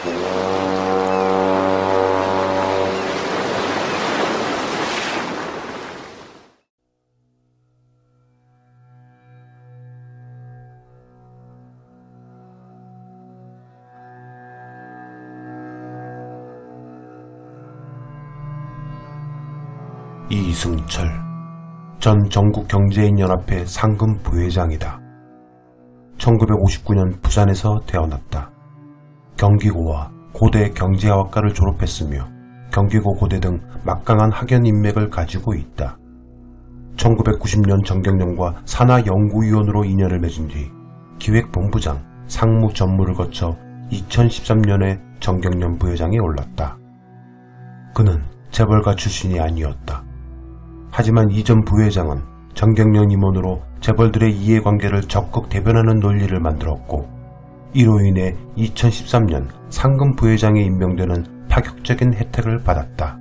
이승철 전 전국경제인연합회 상금 부회장이다. 1959년 부산에서 태어났다. 경기고와 고대 경제학과를 졸업했으며 경기고 고대 등 막강한 학연 인맥을 가지고 있다. 1990년 정경련과 산하연구위원으로 인연을 맺은 뒤 기획본부장, 상무 전무를 거쳐 2013년에 정경련 부회장에 올랐다. 그는 재벌가 출신이 아니었다. 하지만 이전 부회장은 정경련 임원으로 재벌들의 이해관계를 적극 대변하는 논리를 만들었고, 이로 인해 2013년 상금 부회장에 임명되는 파격적인 혜택을 받았다.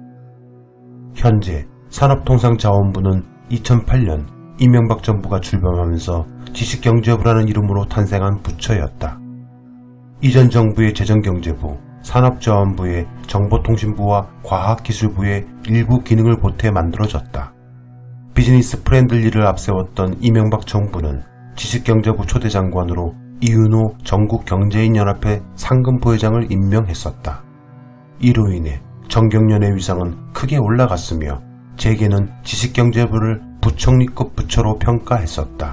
현재 산업통상자원부는 2008년 이명박 정부가 출범하면서 지식경제부라는 이름으로 탄생한 부처였다. 이전 정부의 재정경제부, 산업자원부의 정보통신부와 과학기술부의 일부 기능을 보태 만들어졌다. 비즈니스 프렌들리를 앞세웠던 이명박 정부는 지식경제부 초대장관으로 이윤호 전국경제인연합회 상금부회장을 임명했었다. 이로 인해 정경련의 위상은 크게 올라갔으며 재계는 지식경제부를 부총리급 부처로 평가했었다.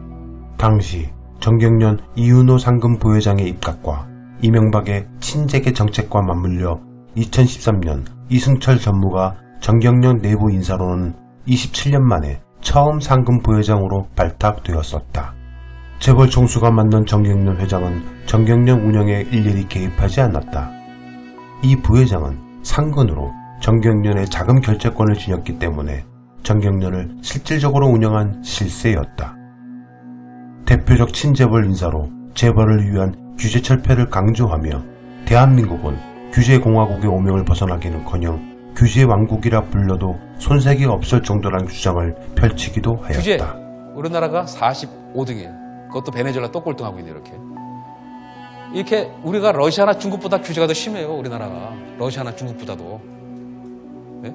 당시 정경련 이윤호 상금부회장의 입각과 이명박의 친재계 정책과 맞물려 2013년 이승철 전무가 정경련 내부 인사로는 27년 만에 처음 상금부회장으로 발탁되었었다. 재벌 총수가 맡는 정경련 회장은 정경련 운영에 일일이 개입하지 않았다. 이 부회장은 상근으로 정경련의 자금 결재권을 지녔기 때문에 정경련을 실질적으로 운영한 실세였다. 대표적 친재벌 인사로 재벌을 위한 규제 철폐를 강조하며 대한민국은 규제공화국의 오명을 벗어나기는커녕 규제왕국이라 불러도 손색이 없을 정도라는 주장을 펼치기도 하였다. 규제, 우리나라가 45등이에요. 그것도 베네수엘라 또 꼴등하고 있네요. 이렇게 우리가 러시아나 중국보다 규제가 더 심해요. 우리나라가 러시아나 중국보다도. 네?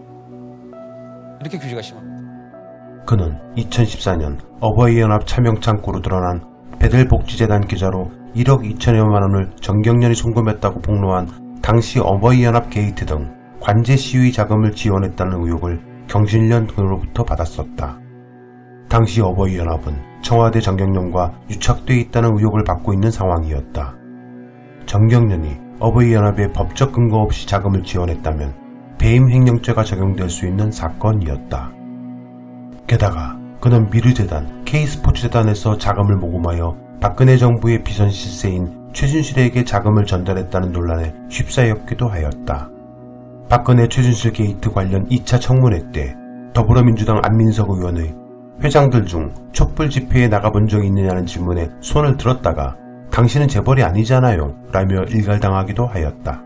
이렇게 규제가 심합니다. 그는 2014년 어버이연합 차명창고로 드러난 배들복지재단 계좌로 1억 2천여만 원을 정경련이 송금했다고 폭로한 당시 어버이연합 게이트 등 관제 시위 자금을 지원했다는 의혹을 경실련 등으로부터 받았었다. 당시 어버이연합은 청와대 정경련과 유착되어 있다는 의혹을 받고 있는 상황이었다. 정경련이 어버이연합에 법적 근거 없이 자금을 지원했다면 배임횡령죄가 적용될 수 있는 사건이었다. 게다가 그는 미르재단, K스포츠재단에서 자금을 모금하여 박근혜 정부의 비선 실세인 최순실에게 자금을 전달했다는 논란에 휩싸였기도 하였다. 박근혜 최순실 게이트 관련 2차 청문회 때 더불어민주당 안민석 의원의 회장들 중 촛불 집회에 나가본 적이 있느냐는 질문에 손을 들었다가 당신은 재벌이 아니잖아요 라며 일갈당하기도 하였다.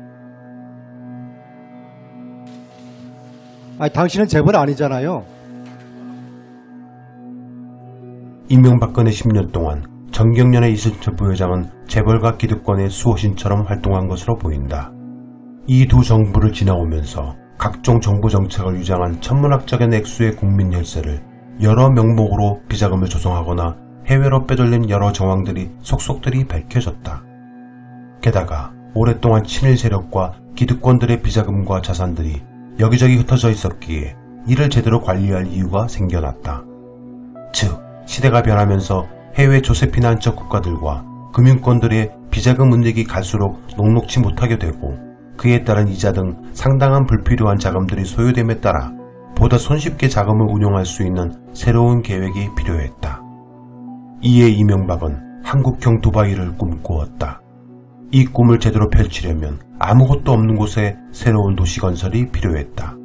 당신은 재벌 아니잖아요. 이명박근혜 10년 동안 정경련의 이승철 부회장은 재벌가 기득권의 수호신처럼 활동한 것으로 보인다. 이 두 정부를 지나오면서 각종 정부 정책을 유장한 천문학적인 액수의 국민 혈세를 여러 명목으로 비자금을 조성하거나 해외로 빼돌린 여러 정황들이 속속들이 밝혀졌다. 게다가 오랫동안 친일 세력과 기득권들의 비자금과 자산들이 여기저기 흩어져 있었기에 이를 제대로 관리할 이유가 생겨났다. 즉, 시대가 변하면서 해외 조세피난처 국가들과 금융권들의 비자금 은닉이 갈수록 녹록치 못하게 되고 그에 따른 이자 등 상당한 불필요한 자금들이 소요됨에 따라 보다 손쉽게 자금을 운용할 수 있는 새로운 계획이 필요했다. 이에 이명박은 한국형 두바이를 꿈꾸었다. 이 꿈을 제대로 펼치려면 아무것도 없는 곳에 새로운 도시 건설이 필요했다.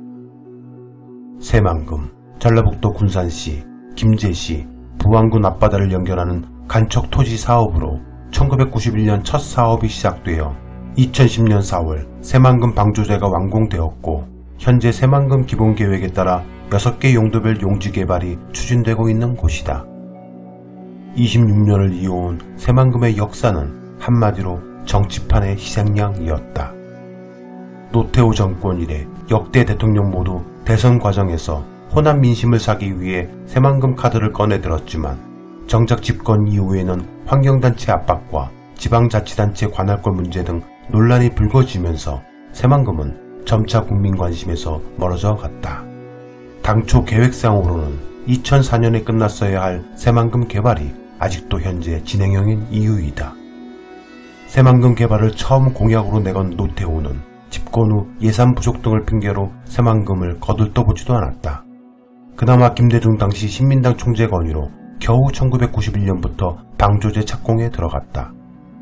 새만금, 전라북도 군산시, 김제시, 부안군 앞바다를 연결하는 간척 토지 사업으로 1991년 첫 사업이 시작되어 2010년 4월 새만금 방조제가 완공되었고 현재 새만금 기본계획에 따라 6개 용도별 용지 개발이 추진되고 있는 곳이다. 26년을 이어온 새만금의 역사는 한마디로 정치판의 희생양이었다. 노태우 정권 이래 역대 대통령 모두 대선 과정에서 호남 민심을 사기 위해 새만금 카드를 꺼내들었지만 정작 집권 이후에는 환경단체 압박과 지방자치단체 관할권 문제 등 논란이 불거지면서 새만금은 점차 국민 관심에서 멀어져 갔다. 당초 계획상으로는 2004년에 끝났어야 할 새만금 개발이 아직도 현재 진행형인 이유이다. 새만금 개발을 처음 공약으로 내건 노태우는 집권 후 예산 부족 등을 핑계로 새만금을 거들떠보지도 않았다. 그나마 김대중 당시 신민당 총재 건의로 겨우 1991년부터 방조제 착공에 들어갔다.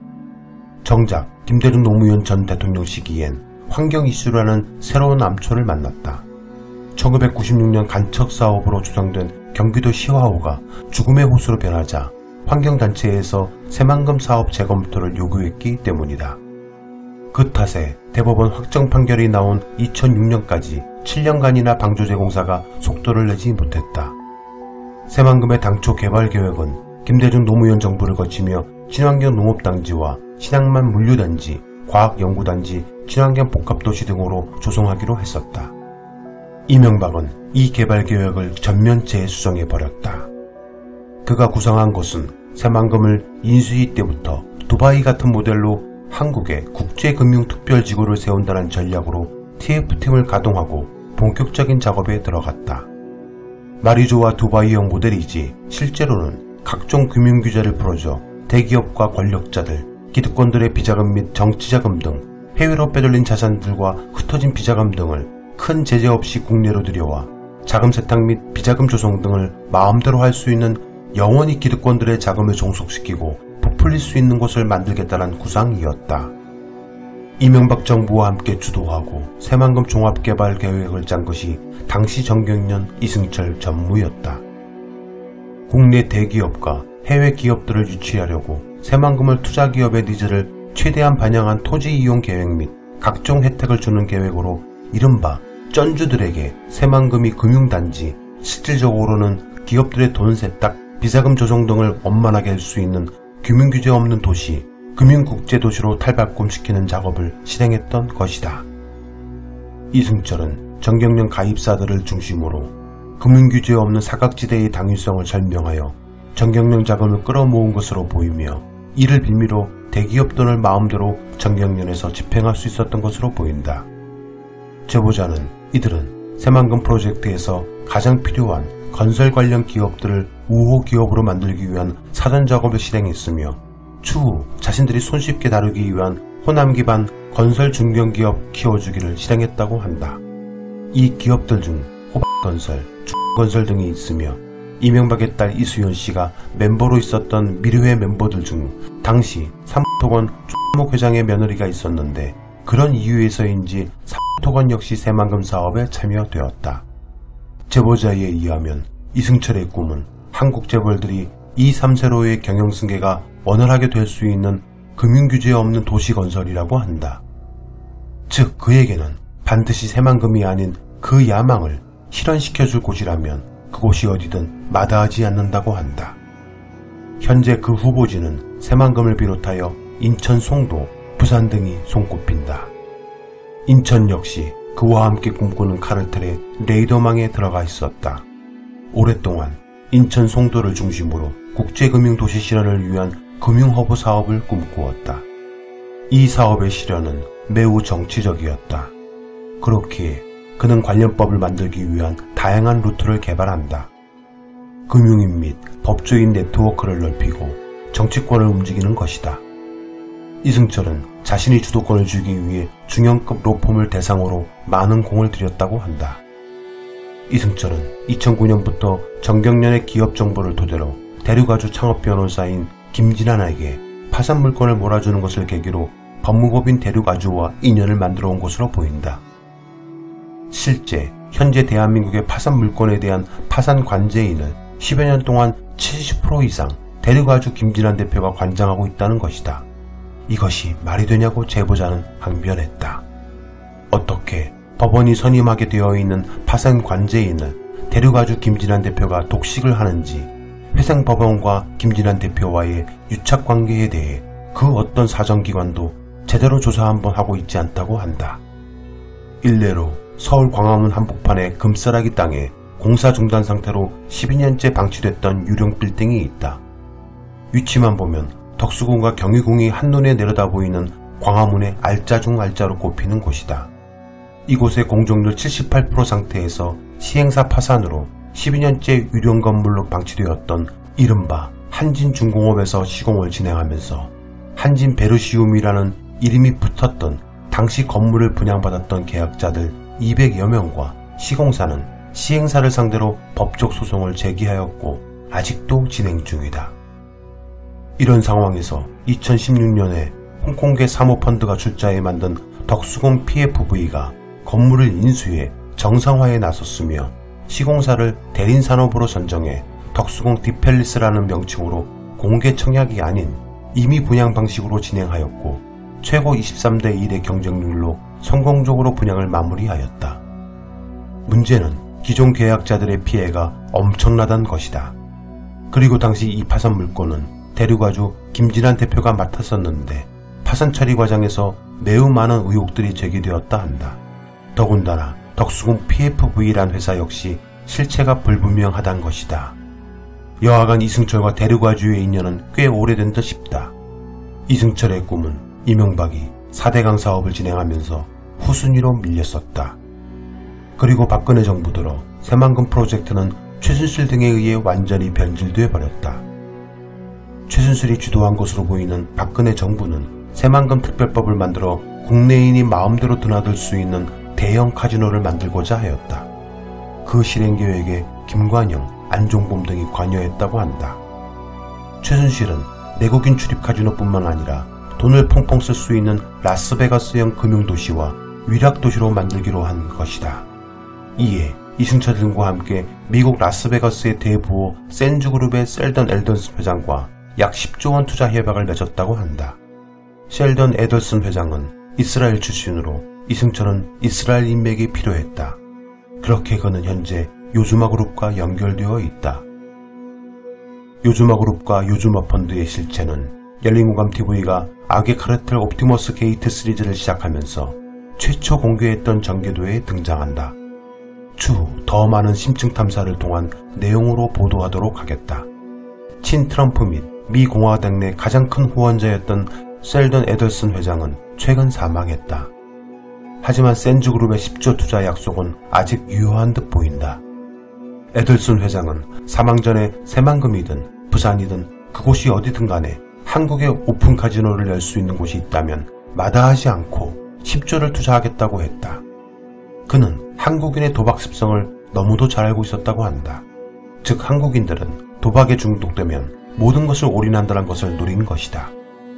정작 김대중 노무현 전 대통령 시기엔 환경 이슈라는 새로운 암초를 만났다. 1996년 간척사업으로 조성된 경기도 시화호가 죽음의 호수로 변하자 환경단체에서 새만금 사업 재검토를 요구했기 때문이다. 그 탓에 대법원 확정 판결이 나온 2006년까지 7년간이나 방조제 공사가 속도를 내지 못했다. 새만금의 당초 개발 계획은 김대중 노무현 정부를 거치며 친환경 농업단지와 신항만 물류단지, 과학연구단지, 친환경 복합도시 등으로 조성하기로 했었다. 이명박은 이 개발 계획을 전면 재수정해버렸다. 그가 구상한 것은 새만금을 인수위 때부터 두바이 같은 모델로 한국에 국제금융특별지구를 세운다는 전략으로 TF팀을 가동하고 본격적인 작업에 들어갔다. 말이 좋아 두바이형 모델이지 실제로는 각종 금융규제를 풀어줘 대기업과 권력자들, 기득권들의 비자금 및 정치자금 등 해외로 빼돌린 자산들과 흩어진 비자금 등을 큰 제재 없이 국내로 들여와 자금 세탁 및 비자금 조성 등을 마음대로 할 수 있는 영원히 기득권들의 자금을 종속시키고 부풀릴 수 있는 곳을 만들겠다는 구상이었다. 이명박 정부와 함께 주도하고 새만금 종합개발 계획을 짠 것이 당시 정경련 이승철 전무였다. 국내 대기업과 해외 기업들을 유치하려고 새만금을 투자기업의 니즈를 최대한 반영한 토지 이용 계획 및 각종 혜택을 주는 계획으로 이른바 쩐주들에게 새만금이 금융단지, 실질적으로는 기업들의 돈 세탁, 비자금 조성 등을 원만하게 할 수 있는 금융규제 없는 도시, 금융국제도시로 탈바꿈시키는 작업을 실행했던 것이다. 이승철은 정경련 가입사들을 중심으로 금융규제 없는 사각지대의 당위성을 설명하여 정경련 자금을 끌어모은 것으로 보이며 이를 빌미로 대기업 돈을 마음대로 정경련에서 집행할 수 있었던 것으로 보인다. 제보자는 이들은 새만금 프로젝트에서 가장 필요한 건설 관련 기업들을 우호 기업으로 만들기 위한 사전 작업을 실행했으며 추후 자신들이 손쉽게 다루기 위한 호남 기반 건설 중견기업 키워주기를 실행했다고 한다. 이 기업들 중 호박건설, 중건설 등이 있으며 이명박의 딸 이수연 씨가 멤버로 있었던 미르회 멤버들 중 당시 삼토건 조목 회장의 며느리가 있었는데 그런 이유에서인지 삼토건 역시 새만금 사업에 참여되었다. 제보자에 의하면 이승철의 꿈은 한국 재벌들이 이 3세로의 경영승계가 원활하게 될 수 있는 금융규제 없는 도시 건설이라고 한다. 즉 그에게는 반드시 새만금이 아닌 그 야망을 실현시켜줄 곳이라면 그곳이 어디든 마다하지 않는다고 한다. 현재 그 후보지는 새만금을 비롯하여 인천 송도, 부산 등이 손꼽힌다. 인천 역시 그와 함께 꿈꾸는 카르텔의 레이더망에 들어가 있었다. 오랫동안 인천 송도를 중심으로 국제금융도시 실현을 위한 금융허브 사업을 꿈꾸었다. 이 사업의 실현은 매우 정치적이었다. 그렇기에 그는 관련법을 만들기 위한 다양한 루트를 개발한다. 금융인 및 법조인 네트워크를 넓히고 정치권을 움직이는 것이다. 이승철은 자신이 주도권을 주기 위해 중형급 로펌을 대상으로 많은 공을 들였다고 한다. 이승철은 2009년부터 정경련의 기업 정보를 토대로 대륙아주 창업 변호사인 김진환에게 파산 물건을 몰아주는 것을 계기로 법무법인 대륙아주와 인연을 만들어 온 것으로 보인다. 실제 현재 대한민국의 파산 물건에 대한 파산 관제인을 10여 년 동안 70% 이상 대륙아주 김진환 대표가 관장하고 있다는 것이다. 이것이 말이 되냐고 제보자는 항변했다. 어떻게 법원이 선임하게 되어 있는 파산 관제인을 대륙아주 김진환 대표가 독식을 하는지 회생법원과 김진환 대표와의 유착관계에 대해 그 어떤 사정기관도 제대로 조사 한번 하고 있지 않다고 한다. 일례로 서울 광화문 한복판의 금싸라기 땅에 공사 중단 상태로 12년째 방치됐던 유령 빌딩이 있다. 위치만 보면 덕수궁과 경희궁이 한눈에 내려다 보이는 광화문의 알짜 중 알짜로 꼽히는 곳이다. 이곳의 공정률 78% 상태에서 시행사 파산으로 12년째 유령 건물로 방치되었던 이른바 한진중공업에서 시공을 진행하면서 한진 베르시움이라는 이름이 붙었던 당시 건물을 분양받았던 계약자들 200여 명과 시공사는 시행사를 상대로 법적 소송을 제기하였고 아직도 진행 중이다. 이런 상황에서 2016년에 홍콩계 사모펀드가 출자해 만든 덕수궁 PFV가 건물을 인수해 정상화에 나섰으며 시공사를 대린산업으로 선정해 덕수궁 디펠리스라는 명칭으로 공개 청약이 아닌 임의 분양 방식으로 진행하였고 최고 23대 1의 경쟁률로 성공적으로 분양을 마무리하였다. 문제는 기존 계약자들의 피해가 엄청나다는 것이다. 그리고 당시 이 파산 물건은 대류가주 김진환 대표가 맡았었는데 파산 처리 과정에서 매우 많은 의혹들이 제기되었다 한다. 더군다나 덕수궁 PFV란 회사 역시 실체가 불분명하다는 것이다. 여하간 이승철과 대류가주의 인연은 꽤 오래된 듯 싶다. 이승철의 꿈은 이명박이 4대강 사업을 진행하면서 후순위로 밀렸었다. 그리고 박근혜 정부 들어 새만금 프로젝트는 최순실 등에 의해 완전히 변질돼 버렸다. 최순실이 주도한 것으로 보이는 박근혜 정부는 새만금 특별법을 만들어 국내인이 마음대로 드나들 수 있는 대형 카지노를 만들고자 하였다. 그 실행 계획에 김관영, 안종범 등이 관여했다고 한다. 최순실은 내국인 출입 카지노뿐만 아니라 돈을 펑펑 쓸 수 있는 라스베가스형 금융도시와 위락도시로 만들기로 한 것이다. 이에 이승철 등과 함께 미국 라스베가스의 대부호 샌즈그룹의 셀던 에덜슨 회장과 약 10조 원 투자 협약을 맺었다고 한다. 셀던 에덜슨 회장은 이스라엘 출신으로 이승철은 이스라엘 인맥이 필요했다. 그렇게 그는 현재 요즈마 그룹과 연결되어 있다. 요즈마 그룹과 요즈마 펀드의 실체는 열린공감TV가 악의 카르텔 옵티머스 게이트 시리즈를 시작하면서 최초 공개했던 전개도에 등장한다. 추후 더 많은 심층 탐사를 통한 내용으로 보도하도록 하겠다. 친트럼프 및 미 공화당 내 가장 큰 후원자였던 셀던 에덜슨 회장은 최근 사망했다. 하지만 샌즈그룹의 10조 투자 약속은 아직 유효한 듯 보인다. 에덜슨 회장은 사망 전에 새만금이든 부산이든 그곳이 어디든 간에 한국의 오픈 카지노를 열 수 있는 곳이 있다면 마다하지 않고 10조를 투자하겠다고 했다. 그는 한국인의 도박 습성을 너무도 잘 알고 있었다고 한다. 즉 한국인들은 도박에 중독되면 모든 것을 올인한다는 것을 노린 것이다.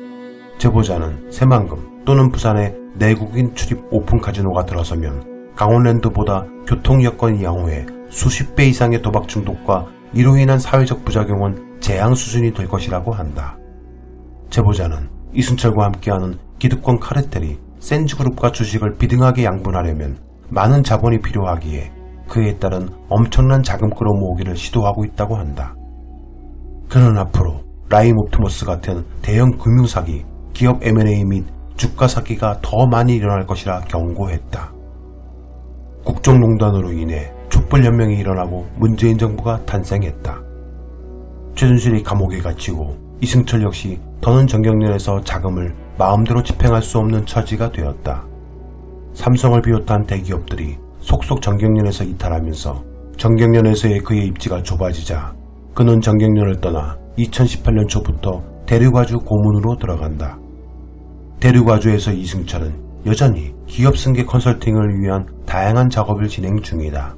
제보자는 새만금 또는 부산에 내국인 출입 오픈 카지노가 들어서면 강원랜드보다 교통 여건이 양호해 수십 배 이상의 도박 중독과 이로 인한 사회적 부작용은 재앙 수준이 될 것이라고 한다. 제보자는 이승철과 함께하는 기득권 카르텔이 샌즈그룹과 주식을 비등하게 양분하려면 많은 자본이 필요하기에 그에 따른 엄청난 자금 끌어모으기를 시도하고 있다고 한다. 그는 앞으로 라임 옵티머스 같은 대형 금융사기, 기업 M&A 및 주가 사기가 더 많이 일어날 것이라 경고했다. 국정농단으로 인해 촛불혁명이 일어나고 문재인 정부가 탄생했다. 최순실이 감옥에 갇히고 이승철 역시 더는 정경련에서 자금을 마음대로 집행할 수 없는 처지가 되었다. 삼성을 비롯한 대기업들이 속속 정경련에서 이탈하면서 정경련에서의 그의 입지가 좁아지자 그는 정경련을 떠나 2018년 초부터 대류가주 고문으로 들어간다. 대류가주에서 이승철은 여전히 기업 승계 컨설팅을 위한 다양한 작업을 진행 중이다.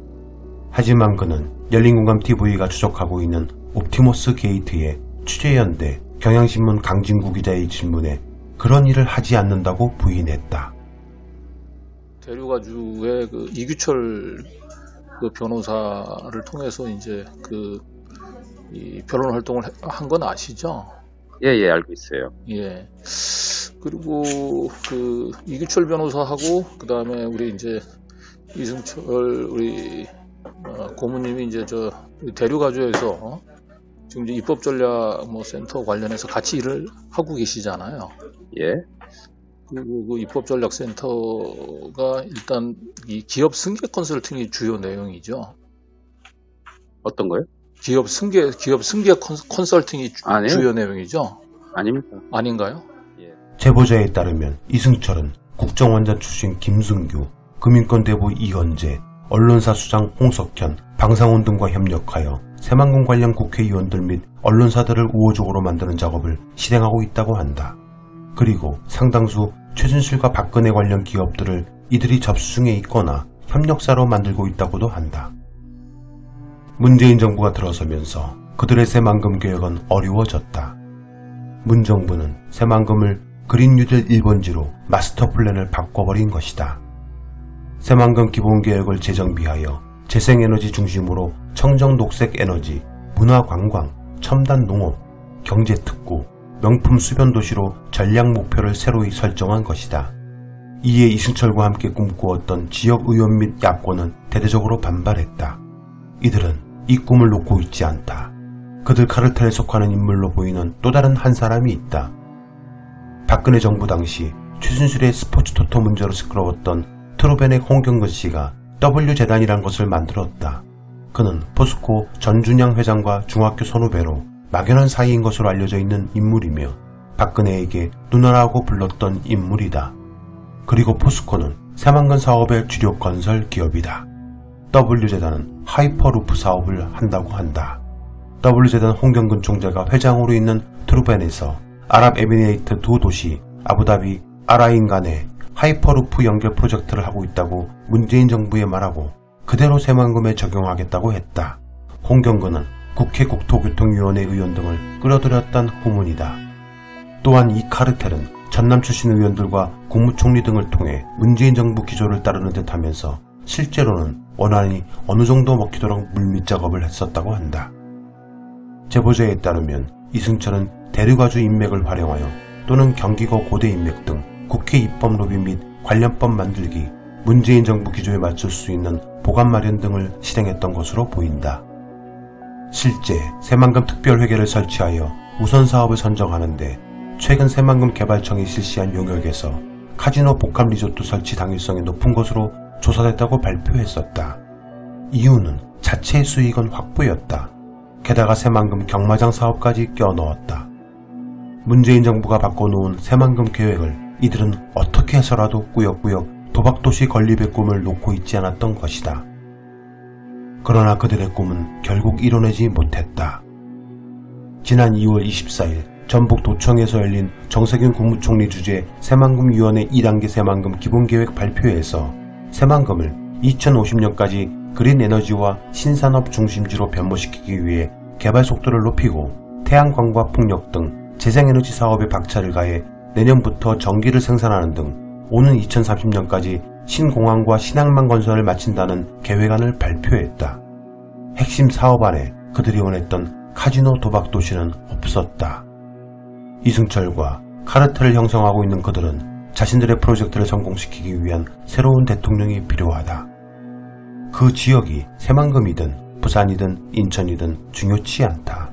하지만 그는 열린공감TV가 추적하고 있는 옵티머스 게이트의 취재연대 경향신문 강진구 기자의 질문에 그런 일을 하지 않는다고 부인했다. 대류가주의 그 이규철 그 변호사를 통해서 이제 이 변론 활동을 한 건 아시죠? 예, 알고 있어요. 예. 그리고 그 이규철 변호사하고 그 다음에 우리 이제 이승철 우리 고모님이 이제 대류가주에서 지금 이제 입법 전략 센터 관련해서 같이 일을 하고 계시잖아요. 예. 그 입법전략센터가 일단 이 기업 승계 컨설팅이 주요 내용이죠. 어떤 거요? 기업 승계 컨설팅이 아니요. 주요 내용이죠. 아닙니다. 아닌가요? 제보자에 따르면 이승철은 국정원장 출신 김승규, 금인권대부 이건재, 언론사 수장 홍석현, 방상훈 등과 협력하여 새만금 관련 국회의원들 및 언론사들을 우호적으로 만드는 작업을 실행하고 있다고 한다. 그리고 상당수 최순실과 박근혜 관련 기업들을 이들이 접수 중에 있거나 협력사로 만들고 있다고도 한다. 문재인 정부가 들어서면서 그들의 새만금 계획은 어려워졌다. 문 정부는 새만금을 그린 뉴딜 1번지로 마스터 플랜을 바꿔버린 것이다. 새만금 기본계획을 재정비하여 재생에너지 중심으로 청정 녹색 에너지, 문화관광, 첨단 농업, 경제특구, 명품 수변도시로 전략 목표를 새로이 설정한 것이다. 이에 이승철과 함께 꿈꾸었던 지역의원 및 야권은 대대적으로 반발했다. 이들은 이 꿈을 놓고 있지 않다. 그들 카르텔에 속하는 인물로 보이는 또 다른 한 사람이 있다. 박근혜 정부 당시 최순실의 스포츠 토토 문제로 시끄러웠던 트루벤의 홍경근 씨가 W재단이란 것을 만들었다. 그는 포스코 전준양 회장과 중학교 선후배로 막연한 사이인 것으로 알려져 있는 인물이며 박근혜에게 누나라고 불렀던 인물이다. 그리고 포스코는 새만금 사업의 주력 건설 기업이다. W재단은 하이퍼루프 사업을 한다고 한다. W재단 홍경근 총재가 회장으로 있는 트루벤에서 아랍에미레이트 두 도시 아부다비, 아라인 간에 하이퍼루프 연결 프로젝트를 하고 있다고 문재인 정부에 말하고 그대로 새만금에 적용하겠다고 했다. 홍경근은 국회 국토교통위원회 의원 등을 끌어들였단 후문이다. 또한 이 카르텔은 전남 출신 의원들과 국무총리 등을 통해 문재인 정부 기조를 따르는 듯 하면서 실제로는 원안이 어느 정도 먹히도록 물밑 작업을 했었다고 한다. 제보자에 따르면 이승철은 대륙아주 인맥을 활용하여 또는 경기도 고대 인맥 등 국회 입법 로비 및 관련법 만들기, 문재인 정부 기조에 맞출 수 있는 보관 마련 등을 실행했던 것으로 보인다. 실제 새만금 특별회계를 설치하여 우선 사업을 선정하는데 최근 새만금 개발청이 실시한 용역에서 카지노 복합 리조트 설치 당위성이 높은 것으로 조사됐다고 발표했었다. 이유는 자체의 수익은 확보였다. 게다가 새만금 경마장 사업까지 껴넣었다. 문재인 정부가 바꿔놓은 새만금 계획을 이들은 어떻게 해서라도 꾸역꾸역 도박도시 건립의 꿈을 놓고 있지 않았던 것이다. 그러나 그들의 꿈은 결국 이뤄내지 못했다. 지난 2월 24일 전북도청에서 열린 정세균 국무총리 주재 새만금위원회 2단계 새만금 기본계획 발표에서 새만금을 2050년까지 그린에너지와 신산업 중심지로 변모시키기 위해 개발 속도를 높이고 태양광과 풍력 등 재생에너지 사업에 박차를 가해 내년부터 전기를 생산하는 등 오는 2030년까지 신공항과 신항만 건설을 마친다는 계획안을 발표했다. 핵심 사업안에 그들이 원했던 카지노 도박 도시는 없었다. 이승철과 카르텔을 형성하고 있는 그들은 자신들의 프로젝트를 성공시키기 위한 새로운 대통령이 필요하다. 그 지역이 새만금이든 부산이든 인천이든 중요치 않다.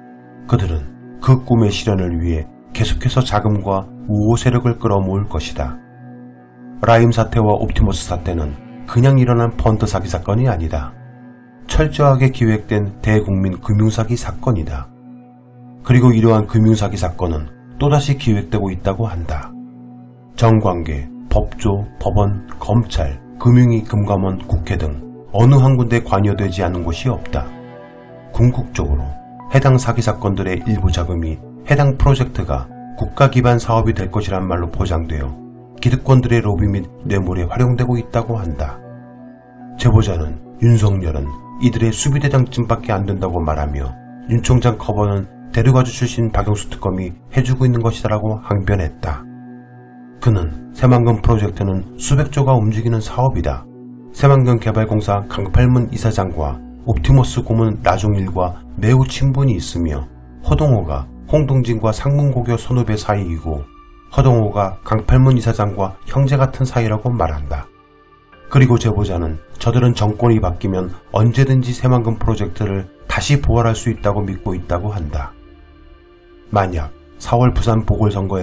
그들은 그 꿈의 실현을 위해 계속해서 자금과 우호 세력을 끌어모을 것이다. 라임 사태와 옵티머스 사태는 그냥 일어난 펀드 사기 사건이 아니다. 철저하게 기획된 대국민 금융사기 사건이다. 그리고 이러한 금융사기 사건은 또다시 기획되고 있다고 한다. 정관계, 법조, 법원, 검찰, 금융위, 금감원, 국회 등 어느 한 군데 관여되지 않은 곳이 없다. 궁극적으로 해당 사기 사건들의 일부 자금이 해당 프로젝트가 국가 기반 사업이 될 것이란 말로 포장되어 기득권들의 로비 및 뇌물에 활용되고 있다고 한다. 제보자는 윤석열은 이들의 수비대장쯤밖에 안 된다고 말하며 윤 총장 커버는 대륙아주 출신 박영수 특검이 해주고 있는 것이다라고 항변했다. 그는 새만금 프로젝트는 수백조가 움직이는 사업이다. 새만금 개발공사 강팔문 이사장과 옵티머스 고문 나종일과 매우 친분이 있으며 허동호가 홍동진과 상문고교 선후배 사이이고 허동호가 강팔문 이사장과 형제 같은 사이라고 말한다. 그리고 제보자는 저들은 정권이 바뀌면 언제든지 새만금 프로젝트를 다시 부활할 수 있다고 믿고 있다고 한다. 만약 4월 부산 보궐선거에서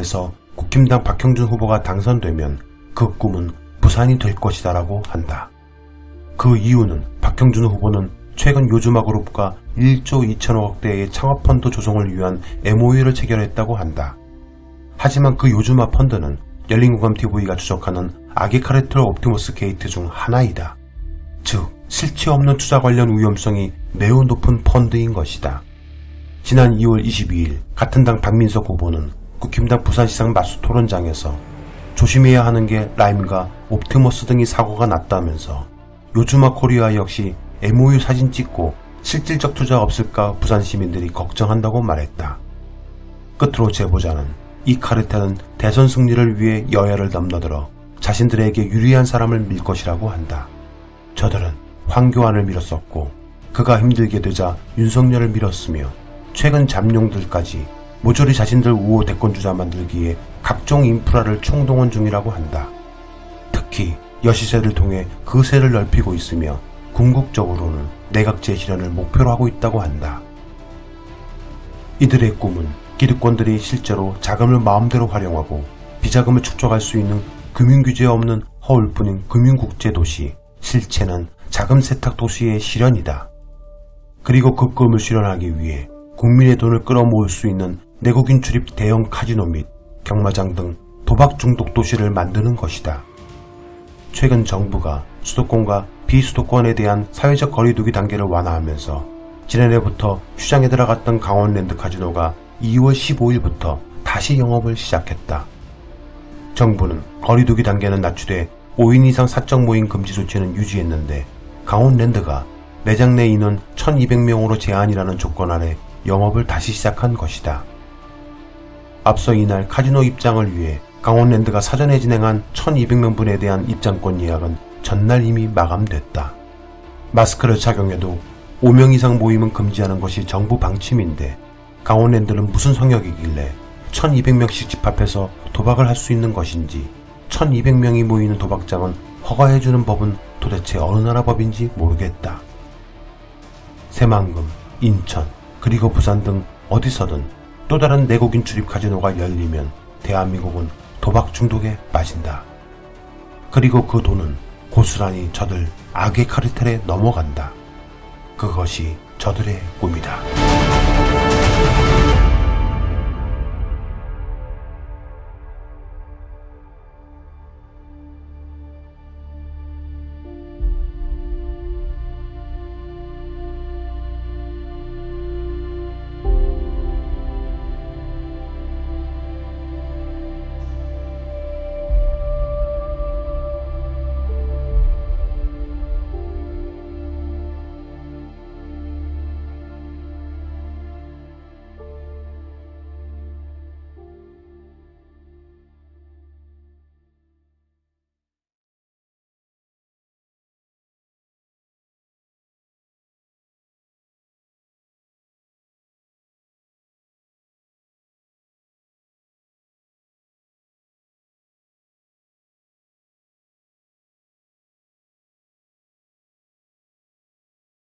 국힘당 박형준 후보가 당선되면 그 꿈은 부산이 될 것이다 라고 한다. 그 이유는 박형준 후보는 최근 요즈마 그룹과 1조 2천억대의 창업펀드 조성을 위한 MOU를 체결했다고 한다. 하지만 그 요즈마 펀드는 열린공감TV가 추적하는 아기카르텔 옵티머스 게이트 중 하나이다. 즉 실체 없는 투자 관련 위험성이 매우 높은 펀드인 것이다. 지난 2월 22일 같은 당 박민석 후보는 국힘당 부산시장 마수 토론장에서 조심해야 하는 게 라임과 옵티머스 등이 사고가 났다면서 요즈마 코리아 역시 MOU 사진 찍고 실질적 투자 없을까 부산 시민들이 걱정한다고 말했다. 끝으로 제보자는 이 카르텔은 대선 승리를 위해 여야를 넘나들어 자신들에게 유리한 사람을 밀 것이라고 한다. 저들은 황교안을 밀었었고 그가 힘들게 되자 윤석열을 밀었으며 최근 잠룡들까지 모조리 자신들 우호 대권주자 만들기에 각종 인프라를 총동원 중이라고 한다. 특히 여시세를 통해 그 세를 넓히고 있으며 궁극적으로는 내각제 실현을 목표로 하고 있다고 한다. 이들의 꿈은 기득권들이 실제로 자금을 마음대로 활용하고 비자금을 축적할 수 있는 금융규제 없는 허울뿐인 금융국제도시, 실체는 자금 세탁 도시의 실현이다. 그리고 그 꿈을 실현하기 위해 국민의 돈을 끌어모을 수 있는 내국인 출입 대형 카지노 및 경마장 등 도박 중독 도시를 만드는 것이다. 최근 정부가 수도권과 비수도권에 대한 사회적 거리두기 단계를 완화하면서 지난해부터 휴장에 들어갔던 강원랜드 카지노가 2월 15일부터 다시 영업을 시작했다. 정부는 거리두기 단계는 낮추되 5인 이상 사적 모임 금지 조치는 유지했는데 강원랜드가 매장 내 인원 1200명으로 제한이라는 조건 아래 영업을 다시 시작한 것이다. 앞서 이날 카지노 입장을 위해 강원랜드가 사전에 진행한 1200명분에 대한 입장권 예약은 전날 이미 마감됐다. 마스크를 착용해도 5명 이상 모임은 금지하는 것이 정부 방침인데 강원랜드는 무슨 성역이길래 1200명씩 집합해서 도박을 할 수 있는 것인지 1200명이 모이는 도박장은 허가해주는 법은 도대체 어느 나라 법인지 모르겠다. 새만금, 인천, 그리고 부산 등 어디서든 또 다른 내국인 출입 카지노가 열리면 대한민국은 도박 중독에 빠진다. 그리고 그 돈은 고스란히 저들 악의 카르텔에 넘어간다. 그것이 저들의 꿈이다.